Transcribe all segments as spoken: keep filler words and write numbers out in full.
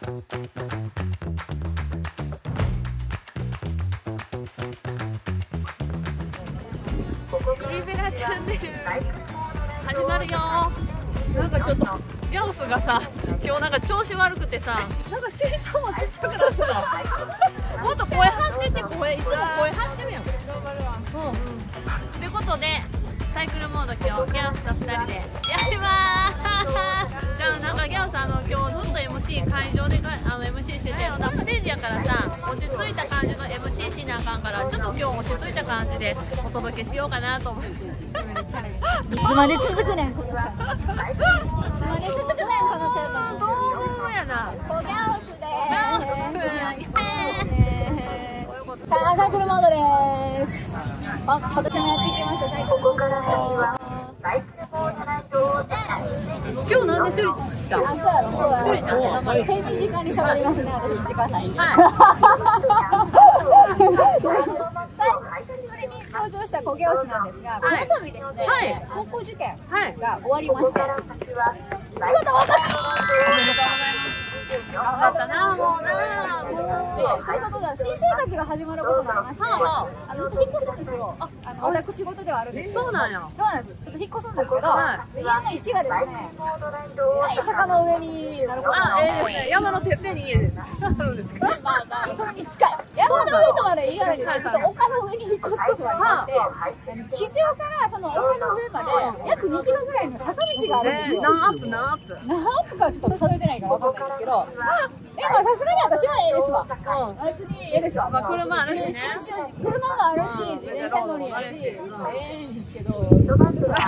ミリベラチャンネル始まるよ。なんかちょっとギャオスがさ、今日なんか調子悪くてさ、なんか身長もちっちゃくなってた。もっと声張ってて、声いつも声張ってるやん。頑張るわ。うん。ということでサイクルモード今日ギャオスとふたりでやりまーす。じゃあなんかギャオスあの今日ずっと エムシー 会場であの エムシー してて、あのステージやからさ落ち着いた感じの エムシー しなあかんから、ちょっと今日落ち着いた感じでお届けしようかなと思って。 いつまで続くねん。いつまで続くねんこのチャンネル。 どうもやな。 コギャオスでーす。さあサイクルモードでーす。あ、今年もやってきましたサイクルモード。 今日なんでシュリ来た？ あ、そうやろ、そうやろ。 シュリちゃんって名前。 手短に喋りますね、私短さに。 はい。 久しぶりに登場したコギャオスなんですが、この度ですね、 はい、 高校受験はいが終わりまして、はい、ありがとうございます。 おめでとうございます。頑張ったな、もうな、もう。 それとどうやら新生活が始まることになりまして、 はあのずっと引っ越すんですよ。あ、あの私仕事ではあるんですけど。 そうなんや。 そうなんです。ちょっと引っ越すんですけど、 は家の位置がですね、えらい坂の上になることになあ、えりまして、 えですね。山のてっぺんに家であるんですけど。 まあまあそれに近い。山の上とまで言いないんですけど、ちょっと丘の上に引っ越すことがありまして、あの地上からその丘の上まで約にキロぐらいの坂道があるんですよ。 何アップ何アップ。 何アップかはちょっと数えてないから分かんないんですけど、でもさすがに私はええですわ。別にええですわ。 まあ車あるしね。 車もあるし、自転車乗りやし、ええんですけど、乗るの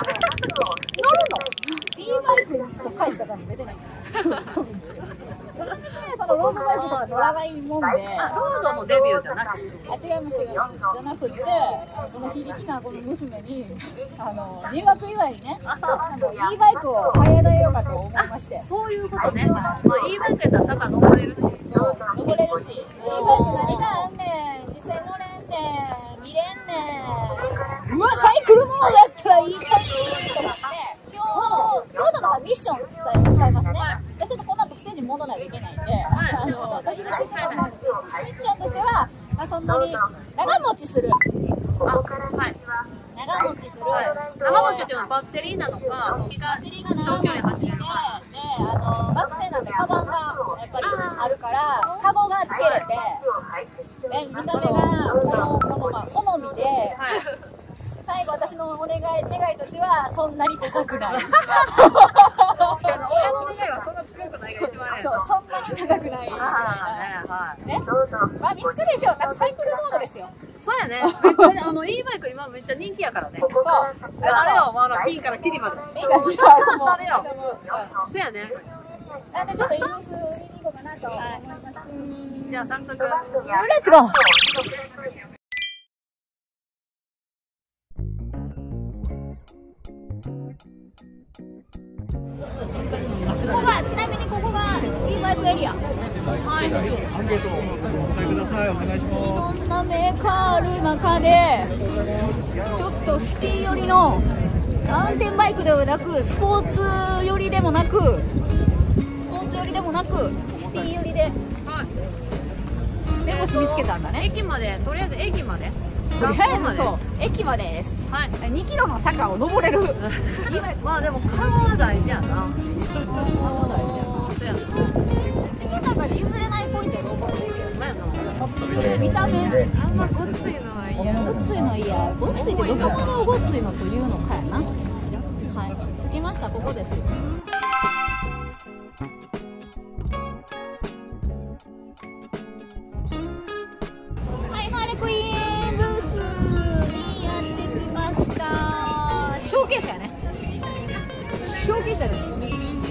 E バイクの回しか多分出てないんですよ。別にそのロードバイクとか乗らないもんで、 あ、ロードのデビューじゃなくて。 あ、違います違います。じゃなくて、あのこの非力なこの娘にあの入学祝いにね、あの E バイクを買い与えようかと思いまして。 そういうことね。まあ E バイクやったら坂登れるし。 登れるし、E バイク何かあんねん、実際乗れんねん、見れんねん。うわ、サイクルモードやったらいい感じと思って、今日ロードとかミッション使いますね。でちょっとこの後ステージに戻らないといけないんで、あの私ちゃんとみっちゃんとしては、まあ、そんなに長持ちする。 あ、はい。 長持ちする。 長持ちっていうのはバッテリーなのか、 バッテリーが長持ちして、で、あの学生なんでカバンがやっぱりあるから、カゴがつけれて、で見た目がこのこのまあ好みで。最後私のお願い願いとしてはそんなに高くない。 確かに親の願いはそんな高くないが一番ね。 そう、そんなに高くない。 ああね、はい。 ね、まあ見つかるでしょう。だってサイクルモードですよ。 そうやね。めっちゃあの E バイク今めっちゃ人気やからね。 そう。 あれよ、あのピンからキリまで。 ピンからキリまでも。 あれよ。そうやね。 なんでちょっとインス売りに行こうかなと思います。 じゃあ早速。 レッツゴー。ここがちなみにここが E バイクエリア。はい。 アンケートをお答えください。お願いします。 いろんなメーカーある中で、ちょっとシティ寄りのマウンテンバイクではなく、スポーツ寄りでもなく、スポーツ寄りでもなく、シティ寄りで。 はい。 でもし見つけたんだね。 駅まで、とりあえず駅まで。 とりあえずそう、駅までです。 はい。 にキロの坂を登れる。 まあでもカゴは大事やな。そうやな。 自分の中で譲れないポイントはどこかで見た目あんまごっついのはいいや。 ごっついのいいや。ごっついってどこのごっついのというのかやな。はい。着きました。ここです。はい、ハーレクイーンブースにやってきました。ショーケースやね。ショーケースやです。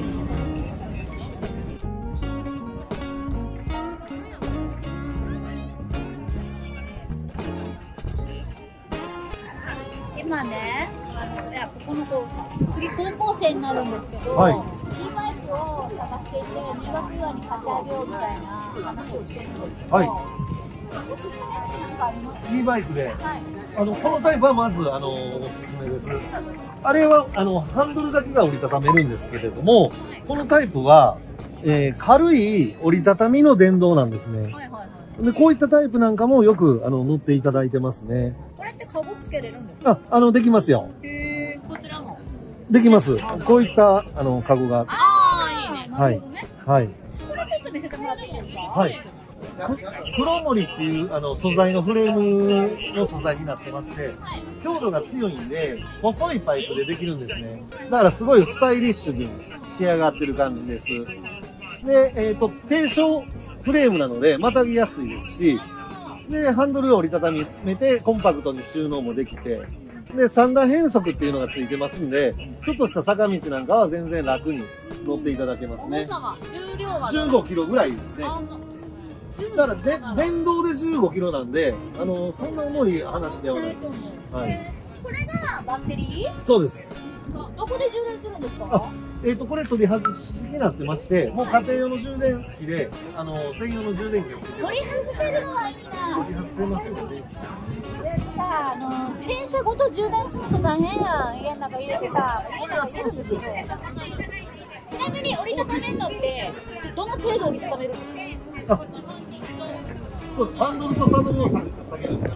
今ね、あのいやここの子次高校生になるんですけど、 はい、 E バイクを探していて入学祝いに買ってあげようみたいな話をしてるんですけど、はい、おすすめって何かありますか？ E バイクで、 はい、 あのこのタイプはまずあのおすすめです。あれはあのハンドルだけが折りたためるんですけれども、このタイプはえー、軽い折りたたみの電動なんですね。 はいはいはい。 で、こういったタイプなんかもよく、あの、乗っていただいてますね。 これってカゴつけれるんですか？ あ、あの、できますよ。 へえ。 こちらも。 できます。こういった、あの、カゴが。 ああ、いいね。 なるほどね。 はい。 これちょっと見せてもらっていいですか？ はい。く黒森っていうあの素材のフレームの素材になってまして、強度が強いんで、細いパイプでできるんですね。だからすごいスタイリッシュに仕上がってる感じです。で、えっと、低床フレームなので、またぎやすいですし、で、ハンドルを折りたたみめて、コンパクトに収納もできて、で、三段変速っていうのがついてますんで、ちょっとした坂道なんかは全然楽に乗っていただけますね。 重さは、重量はじゅうごキロぐらいですね。だからで電動でじゅうごキロなんで、あのそんな重い話ではない。はい。 これがバッテリー？ そうです。 どこで充電するんですか？ あ、えっ、とこれ取り外しになってまして、もう家庭用の充電器で、あの専用の充電器がついてます。 取り外せるのはいいな。 取り外せますので。 でさ、あの自転車ごと充電するの大変やん。家の中入れてさ、これはすぐですよ。ちなみに折りたためるのってどの程度折りたためるんですか？ あ、そうハンドルとサドルを下げ下げるんです。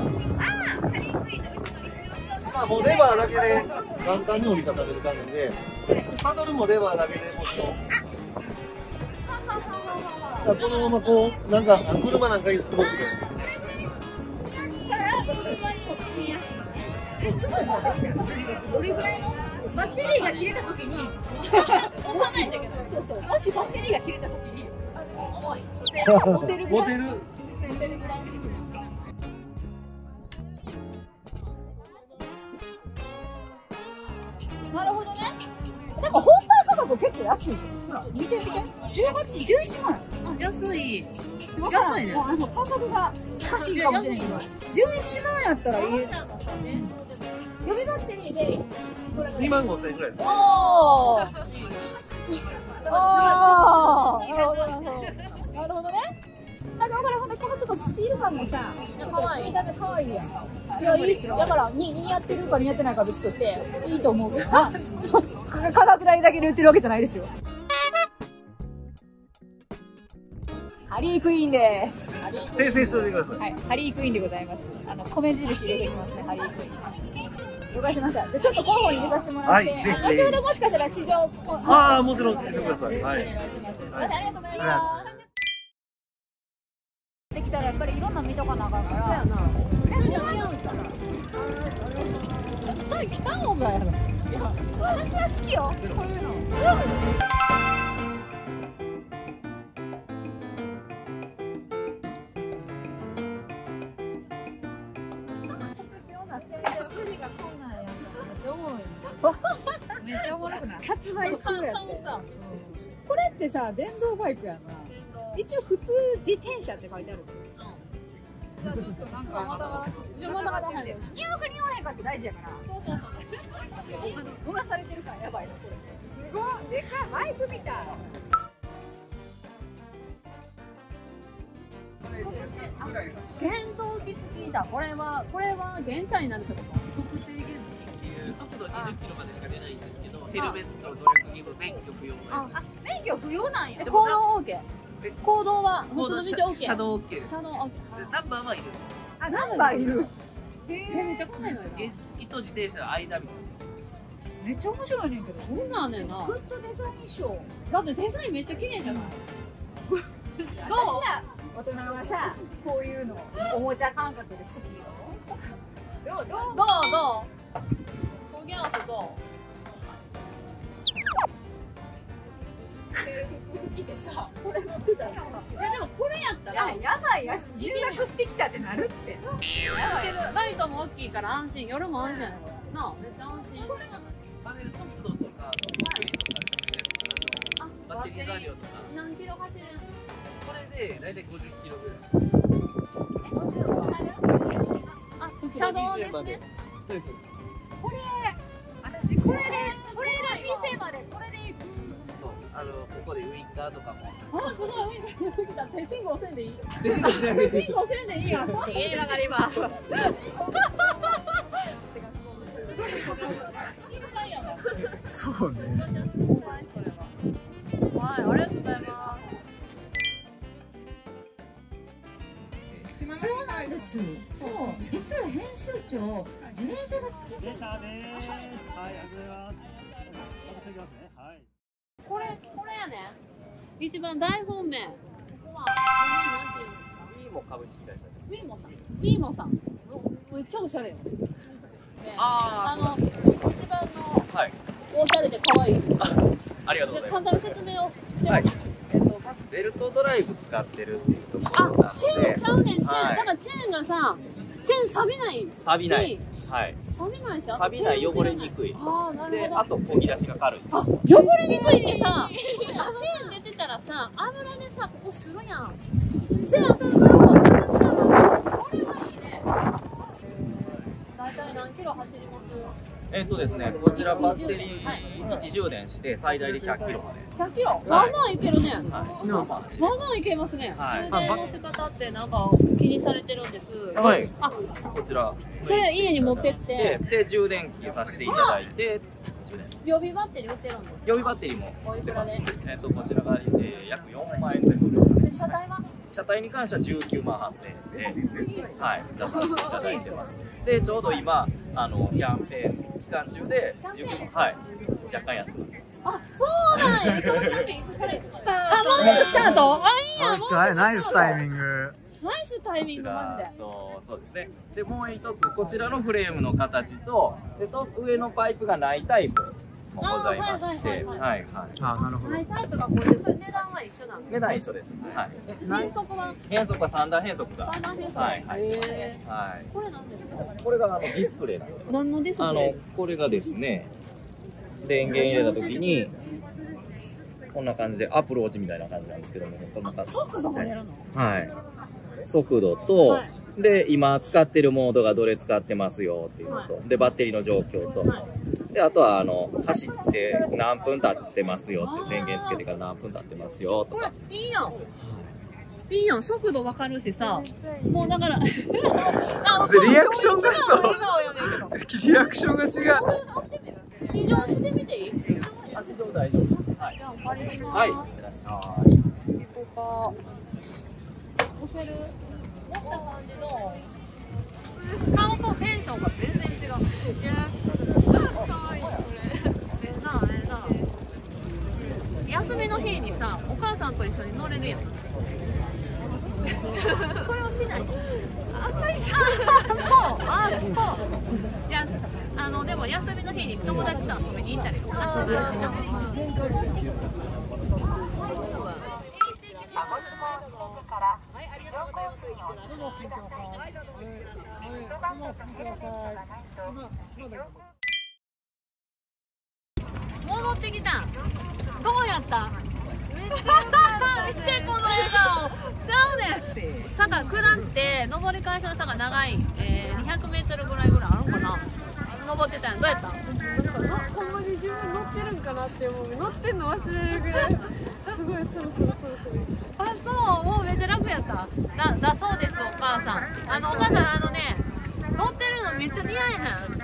まあもうレバーだけで簡単に折りたためる感じで、サドルもレバーだけでもちろん。このままこうなんか車なんかにすごく。 どれぐらいのバッテリーが切れたときに押さないんだけど、そうそう、もしバッテリーが切れたときに重いモテるぐらい、 モテる。 モテるぐらい。なるほどね。でも本体価格結構安いよ。見て見て、じゅうはち、じゅういちまん。 あ、安い。 安いね。あの価格がおかしいかもしれないけど、じゅういちまんやったらいい。予備バッテリーでにまんごせんえんぐらいです。 おお。ああ、なるほどなるほど。なるほどね。なんかほらほんでこのちょっとスチール感もさ、可愛い。だって可愛いやん。いやいい。だからに似合ってるか似合ってないか別としていいと思うけどな。価格代だけで売ってるわけじゃないですよ。ハリークイーンです。 訂正しておいてください。 はい、ハリークイーンでございます。あの米印入れてきますね、ハリークイーン。了解しました。じゃちょっと広報に入れさせてもらって、 はい、ぜひぜひ後ほどもしかしたら市場もああもちろん来てください。はい。 お願いします。またありがとうございます。できたらやっぱりいろんな見とかなあかんから。そうやな。来たのかやろ。私は好きよ。こういうの。めっちゃおもろくない？発売中やって。これってさ、電動バイクやな。一応普通自転車って書いてある。じゃあちょっとなんかまだまだじゃまだまだ入る。におくにおへんかって大事やから。そうそうそう。逃されてるからやばいなこれ。すごいでかいバイクみたい。 原動機付きだ。これはこれは減価になるってこと？ 速度にじゅっキロまでしか出ないんですけど、ヘルメット、努力義務、免許不要のやあ、免許不要なんや。 行動 OK。行動はつ。 普通の道 OK。 車道 OK です。 車道 OK。 ナンバーはいる。 あ、ナンバーいる。 えー、めっちゃ怖いのよ。 原付と自転車の間みたいめっちゃ面白いねんけど。 そんなんねんな。 グッドデザイン賞。 だってデザインめっちゃ綺麗じゃない。 私ら大人はさ、こういうのおもちゃ感覚で好きよ。どうどうどうどう？コギャースどう？ 服着てさ、これ乗ってたら。いやでもこれやったらやばいやつ入学してきたってなるって。 やばい。ライトも大きいから安心。夜も安心やねこれ。なあ、めっちゃ安心。 な。パネル速度とか、バッテリー残量とか。 何キロ走る？ これでだいたいごじゅっキロぐらい。 あ、車道ですね。 これ、私これで、これで店までこれで行く。 あのここでウインカーとかも。 あ、すごい。手信号せんでいい？ 手信号しないで手信号せんでいいよ。家に曲がります。心配やもん。 そうね。 怖い。 はい、ありがとうございます。 そうなんです。そう、実は編集長、自転車が好きで。 出たねー。はい、ありがとうございます。私行きますね。はい。 これ、これやね。一番大本命。ここは、なんていうの？ ウィーモ株式会社です。 ウィーモさん。ウィーモさん。めっちゃおしゃれよ。 ああの、一番の、 はい。 おしゃれで可愛い。 ありがとうございます。 簡単に説明をして。 はい。えっと、まずベルトドライブ使ってるっていうところなので。 あ、チェーンちゃうねん、チェーン。 はいだからチェーンがさ、チェーン錆びない。 錆びない。はい。 錆びないし、 錆びない、汚れにくい。 ああ、なるで、 ほど。 あと、漕ぎ出しが軽い。 あ、汚れにくいってさ、あ、チェーン出てたらさ、油でさ、ここするやん。チェーン、そうそうそう、私だからこれはいいね。大体何キロ走ります？ えっとですね、こちらバッテリーいち充電して最大でひゃくキロまで。 ひゃくキロ、まあまあいけるね。 はい。 まあまあいけますね。 はい充電の仕方ってなんか気にされてるんです。 はい。 あ、 こちら。 それ家に持ってっで、 て、 で、充電器させていただいて、充電。 予備バッテリー売ってるんです。 予備バッテリーも売ってます。 おいくえっと、こちらが、えー、約よんまんえんということですかね。 で、車体は車体に関してはじゅうきゅうまんはっせんえんで、はい、出させていただいてます。で、ちょうど今、あの、キャンペーン期間中で、じゅうきゅうまん、はい、若干安くなってます。 あ、そうなんや。その時、これ、スタート。あ、もうすぐスタート。あ、いいや、もうすぐスタート。 ナイスタイミング。 ナイスタイミング、マジで。 とそうですね。で、もう一つ、こちらのフレームの形と、でと上のパイプがないタイプもございまして、 あーはいはいはいはいはい。 あ、なるほどハ。イタイプがこれで、それ値段は一緒なの？ 値段一緒です。はい。 変速は変速は三段変速が。 三段変速。 はいはい。 へーはい。 これなんですか？ これがあのディスプレイなんです。 何のディスプレイ？ あのこれがですね、電源入れた時にこんな感じでアプローチみたいな感じなんですけども、こんな感じ。 速度もやるの？ はい。速度と、 はいで今使ってるモードがどれ使ってますよっていうのと、でバッテリーの状況と、であとはあの走って何分経ってますよって、電源つけてから何分経ってますよとこれか。 いいやん。いいやん、速度わかるしさ、もうだから、あリアクションがそう笑顔やねんけど。 リアクションが違う。 これ乗ってみる？試乗してみていい？ 足上大丈夫です。はい。 じゃあ借ります。 はい。いってらっしゃい。 ここか。押せる？持った感じの顔とテンションが全然違う。いや、可愛いこれ。ええな、ええな。休みの日にさ、お母さんと一緒に乗れるやん。それをしない。あんまりさ、そう、あ、そう。じゃあ、あのでも休みの日に友達と遊びに行ったりとか。戻ってきた。どうやった？めっちゃ見てこの笑顔。ちゃうねん。坂下って上り返しの坂長い、えー、にひゃくメートルぐらいぐらいあるかな。登ってたんや。どうやった？ なんかほんまに自分乗ってるんかなって思う。乗ってんの忘れるぐらいすごいスルスルスルスル。 あ、そう、もうめっちゃ楽やった。だ、だそうです、お母さん。あの、お母さん、あのね、乗ってるのめっちゃ似合え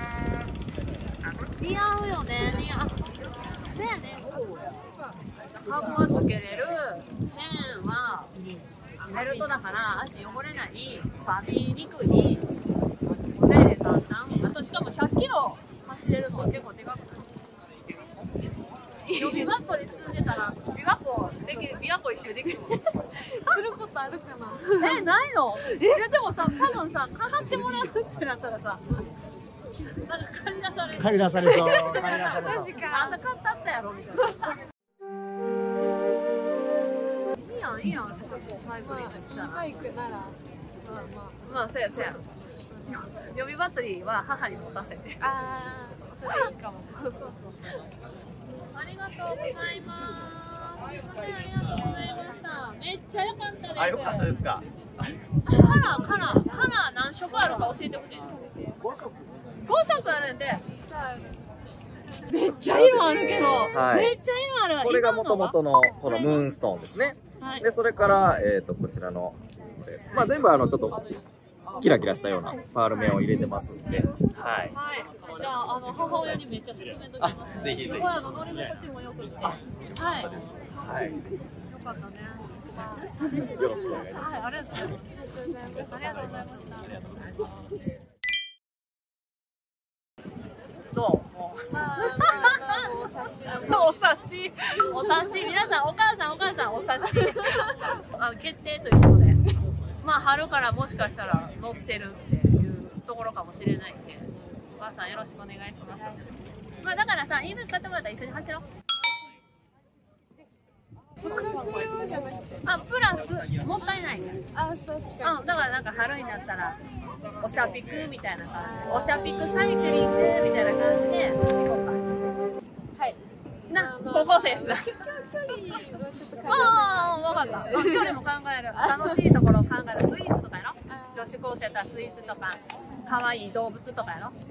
へん。似合うよね、似合う。せやね。カゴはつけれる。チェーンはベルトだから足汚れない。錆びにくい。お手入れ簡単。あとしかもひゃくキロ走れるのは結構でかくない？予備バットに積んでたら琵琶湖できる、琵琶湖一周できる。 することあるかな。 え、ないの？いやでもさ、多分さ、かかってもらうってなったらさ、なんか借り出される。 借り出されそう。借り出されそう。 マジか。 あんた買ったったやろみたいな。いいやん、いいやん、そこハイブリッド来たら。 バイクなら、まあままあ、せやせや。予備バッテリーは母に持たせて。 あ、あー、それいいかも。 ありがとうございます。ありがとうございました。めっちゃ良かったです。 あ、よかったですか。 カラー、カラー、カラー何色あるか教えてほしいです。ご色。ご色あるんで。めっちゃ色あるけど。 はいめっちゃ色ある。 これがもともとのこのムーンストーンですね。 はい。 で、それから、えっと、こちらの、これまあ全部あの、ちょっと、キラキラしたようなパール面を入れてますんで、はい。 はい。 じゃあ、あの母親にめっちゃ勧めときます。 ぜひぜひ。 すごいあの乗り心地も良くて。はい。 はい。 よかったね。 よろしくお願いします。 はい、ありがとうございます。ありがとうございました。どう？もう。 まあまあまあお察しのお察し、お察し、皆さん、お母さん、お母さん、お察し。あ、決定ということで。まあ、春からもしかしたら乗ってるっていうところかもしれないんで。お母さん、よろしくお願いします。まあ、だからさ、イーブイ使ってもらったら一緒に走ろう。 通学用じゃなくて。 あ、プラス、もったいないね。 あ、確かうん、だからなんか春になったら、おしゃピクみたいな感じで、おしゃピクサイクリングみたいな感じで行こうか。 に。はい。 な、高校生だ。 距離はちょっと考えて。 ああ、わかった。距離も考える。楽しいところを考える。スイーツとかやろ。女子高生だったらスイーツとか、可愛い動物とかやろ。はい、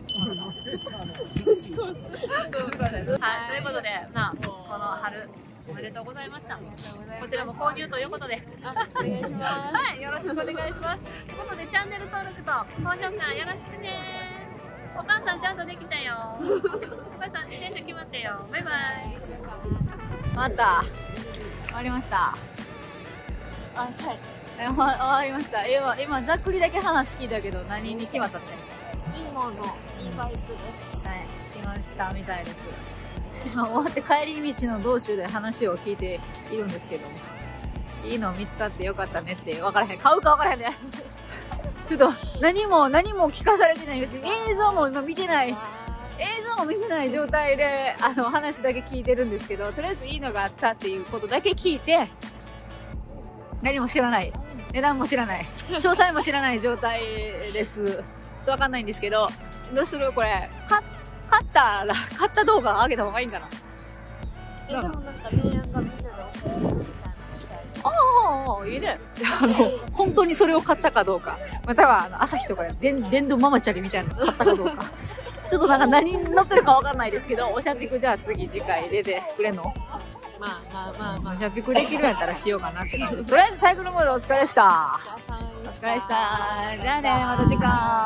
ということで、まあ、この春。おめでとうございました。こちらも購入ということで。 あ、お願いします。 はい、よろしくお願いします。ということで、チャンネル登録と高評価よろしくね。お母さんちゃんとできたよ。お母さん自転車決まったよ。バイバイ。 また終わりました。 あ、はい。 え、終わりました。今、今ざっくりだけ話聞いたけど、何に決まったって。 いいもの、いいバイクです。 はい、決まったみたいです。今終わって帰り道の道中で話を聞いているんですけど、いいの見つかってよかったねって分からへん。買うか分からへんね。ちょっと何も何も聞かされてないし、映像も今見てない。映像も見てない状態で、あの話だけ聞いてるんですけど、とりあえずいいのがあったっていうことだけ聞いて、何も知らない。値段も知らない。詳細も知らない状態です。ちょっとわかんないんですけど、どうするこれ。買買ったら、買った動画上げた方がいいんかな。 え、でもなんか、明暗がみんなで教えるみたいなのしたい。 ああ、いいね。あの、本当にそれを買ったかどうか。または、あの、朝日とかで、でん、電動ママチャリみたいなの買ったかどうか。ちょっとなんか何に乗ってるかわかんないですけど、おしゃぴくじゃあ次次回出てくれんの？ まあまあまあまあ。 おしゃぴくできるんやったらしようかなって感じ。とりあえずサイクルモードお疲れでした。 お疲れ様でした。 お疲れでした。じゃあね、また次回。